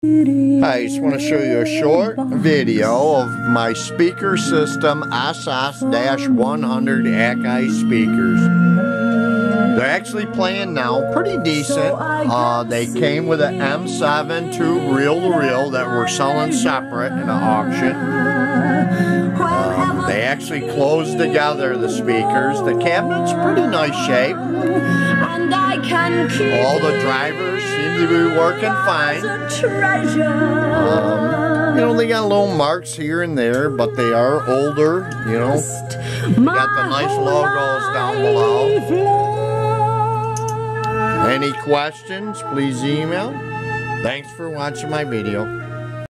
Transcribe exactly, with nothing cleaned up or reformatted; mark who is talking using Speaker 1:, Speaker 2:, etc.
Speaker 1: I just want to show you a short video of my speaker system S S one hundred Akai speakers. They're actually playing now pretty decent. Uh, they came with an M seven two reel-to-reel that we're selling separate in an auction. Um, they actually closed together, the speakers. The cabinet's pretty nice shape. All the drivers seem to be working fine. Um, you know, they got little marks here and there, but they are older, you know. They got the nice logos down below. Any questions, please email. Thanks for watching my video.